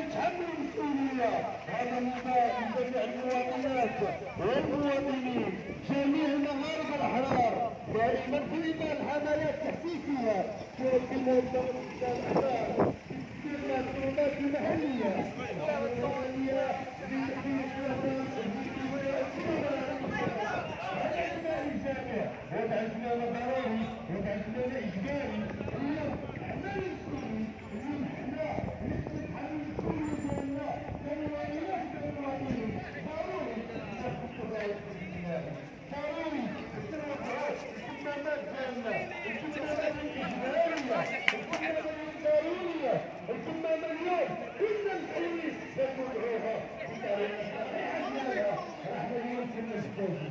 يتحمل المسؤوليه. هذا نداء من جميع المواطنات والمواطنين جميع المغاربه الاحرار دائما في الحملات التحسيسيه توكلنا الاحرار الحكومات المحليه والوطنيه هذا عندنا ضروري، هذا عندنا اجباري. اليوم حنا المسؤولين، اليوم حنا نتحمل المسؤوليه ديالنا كمواطنات وكمواطنين. ضروري ناخذ قضايا الدنيا، ضروري الكمامات ديالنا، الكمامات الاجباريه، الكمامات الضروريه، الكمامه اليوم كلنا مسؤولين ندعوها بطريقه صحيحه. احنا اليوم كنا محتاجين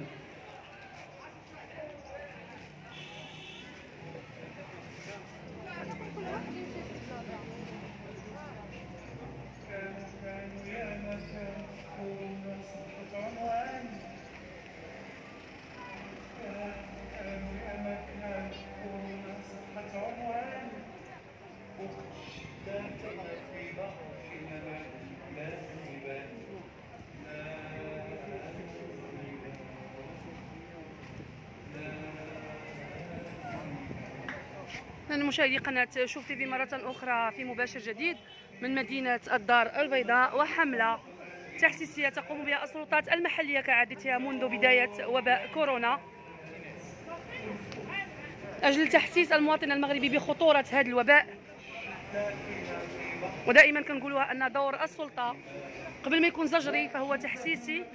كانوا يا مساء كنا صحة عنوان، كانوا يا مكان كنا صحة عنوان، وقت الشدة كما في بحر حينما لازم يبان مشاهدي قناة شوف تيفي مرة أخرى في مباشر جديد من مدينة الدار البيضاء، وحملة تحسيسية تقوم بها السلطات المحلية كعادتها منذ بداية وباء كورونا أجل تحسيس المواطن المغربي بخطورة هذا الوباء. ودائما كنقولوها أن دور السلطة قبل ما يكون زجري فهو تحسيسي.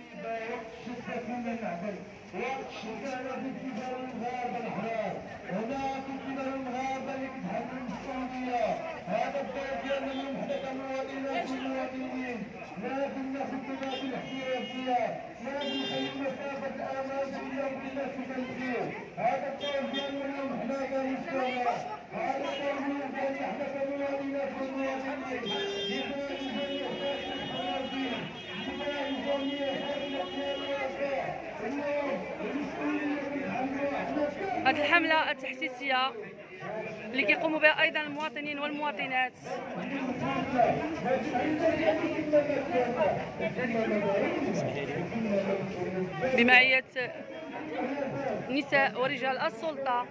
وقت شفنا في كبار المغاربه الاحرار، هناك كبار المغاربه اللي كيتحملوا المسؤوليه. هذا الدور ديالنا اليوم حنا كمواطنات ومواطنين لازم ناخذ الخطوات الاحترازيه، لازم نخلي مسافه الامان بيننا وبين الناس كنمشيو. هذا الدور ديالنا اليوم حنا كمجتمع، هذا الدور ديالنا حنا كمواطنات ومواطنين. يبغى الجميع خارج الحرازين، يبغى الجميع خارج الوفاء. هذه الحملة التحسيسية اللي كيقوموا بها أيضا المواطنين والمواطنات بمعية نساء ورجال السلطة.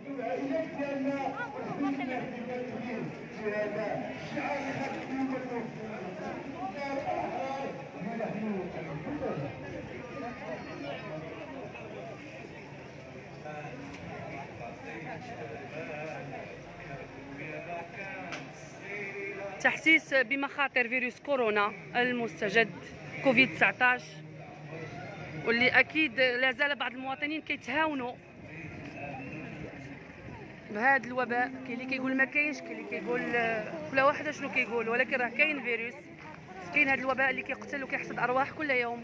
تحسيس بمخاطر فيروس كورونا المستجد كوفيد 19، واللي اكيد لا زال بعض المواطنين كيتهاونوا بهذا الوباء. كاين اللي كيقول ما كاينش، كاين اللي كيقول كل واحد شنو كيقول، ولكن راه كاين فيروس، كاين هذا الوباء اللي كيقتل وكيحصد ارواح كل يوم.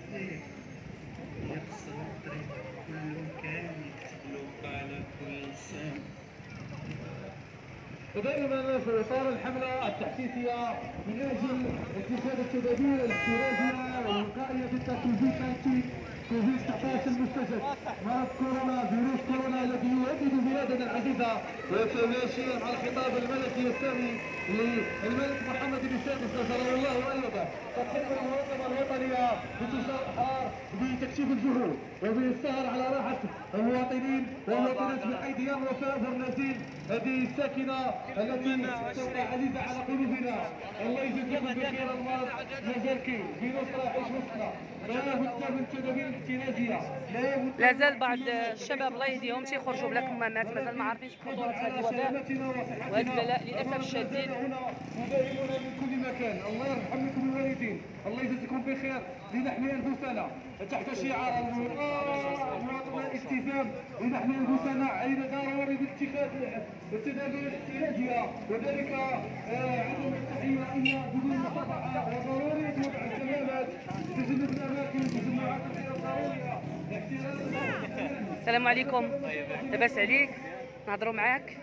ودائما في اطار الحمله التحسيسيه من اجل اتخاذ التدابير الاحترازيه والوقائيه ضد كوفيد 19 المستجد، مرض كورونا، فيروس كورونا الذي يهدد بلادنا العزيزه. وتماشيا مع الخطاب الملكي السامي للملك محمد بن سادس نصره الله وايده، تقوم المنظمه الوطنيه بانتشار الاحرار بتكشيف الجهود وبالسهر على راحه المواطنين والمواطنات من حيث وفاء برنازيل هذه الساكنه التي تبقى عزيزه على قلوبنا. الله يجزيكم بخير. المرض مازال كاين، فيروس راه يعيش وسطنا، لا بد من التدابير الاحترازيه. لا زال بعض الشباب الله يهديهم تيخرجوا بلا كمامات، مازال ما عارفينش خطوره هذا الوباء وهذا البلاء للاسف الشديد. نداهمنا من كل مكان، الله يرحم لكم الوالدين، الله يجزيكم بخير. لنحمي انفسنا تحت شعار الالتزام، لنحمي انفسنا علينا ضروري باتخاذ التدابير الاحترازيه، وذلك عدم التحيه الا بدون مقاطعه، وضروريه وضع الكمامات، تجنب الاماكن والتجمعات غير ضروريه. السلام عليكم، لاباس عليك؟ نهضروا معاك.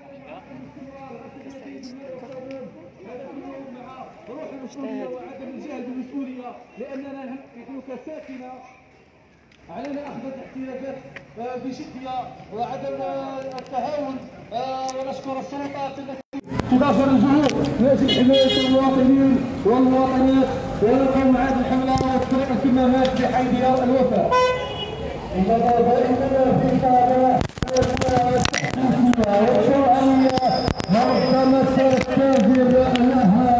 روح المسؤوليه وعدم الجهل بالمسؤوليه، لاننا نحن كساكنه علينا اخذ الاحتياجات بشده وعدم التهاون. ونشكر السلطات التي تضافر الجهود من اجل حمايه المواطنين والمواطنات ونقوم هذه الحمله وتطبيق الكمامات بحيث الوفاء. انما فاننا في طابع والشرعيه ربما سيستاجر لها.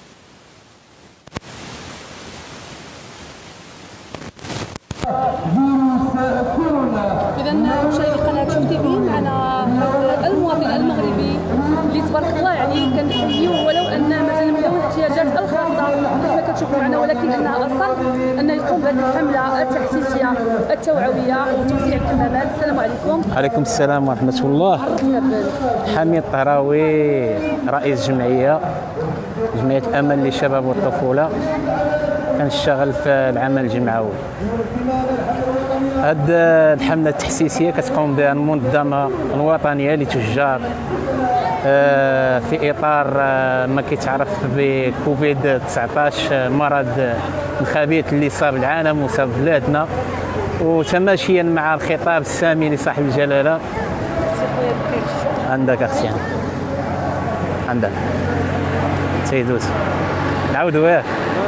إذا مشاهدي قناة شوف تي في معنا المواطن المغربي اللي تبارك الله يعني كنحيوه ولو ان مثلا من ذوي الاحتياجات الخاصه كما كتشوفوا معنا، ولكن انه اصر ان يقوم بهذه الحمله التحسيسيه التوعويه وتوزيع الكمامات. السلام عليكم. وعليكم السلام ورحمة الله. عرفنا بنفسك. حامي الطهراوي، رئيس جمعية أمل للشباب والطفولة، كنشتغل في العمل الجمعوي. هاد الحملة التحسيسية كتقوم بها المنظمة الوطنية لتجار في إطار ما كيتعرف بكوفيد 19، مرض الخبيث اللي صاب العالم وصاب بلادنا، وتماشيا مع الخطاب السامي لصاحب الجلالة. عندك اختي، عندك سيدوس نعاودوا ياك.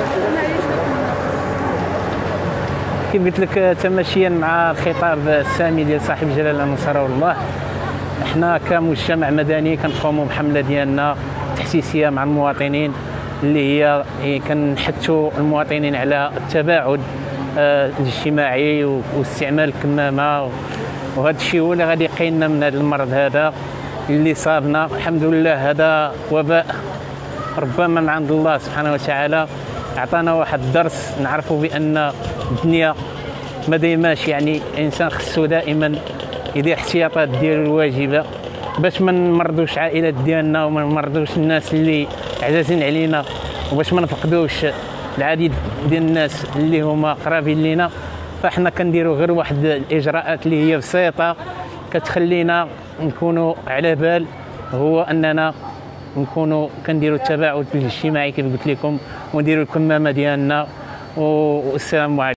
كيف قلت لك تماشيا مع الخطاب السامي ديال صاحب الجلاله نصره الله، احنا كمجتمع مدني كنقوموا بحمله ديالنا تحسيسيه مع المواطنين اللي هي كنحثوا المواطنين على التباعد الاجتماعي واستعمال الكمامه، وهذا الشيء هو اللي غادي يقينا من هذا المرض هذا اللي صابنا. الحمد لله هذا وباء ربما من عند الله سبحانه وتعالى، عطانا واحد الدرس نعرفوا بان الدنيا ما دايماش، يعني الانسان خصو دائما يدير احتياطات ديالو الواجبه باش ما نمرضوش العائلات ديالنا وما نمرضوش الناس اللي عزازين علينا، وباش ما نفقدوش العديد ديال الناس اللي هما قرابين لينا. فاحنا كنديروا غير واحد الاجراءات اللي هي بسيطه كتخلينا نكونوا على بال، هو اننا نكونوا كنديروا التباعد الاجتماعي كيف قلت لكم، ونديروا الكمامه ديالنا. والسلام عليكم.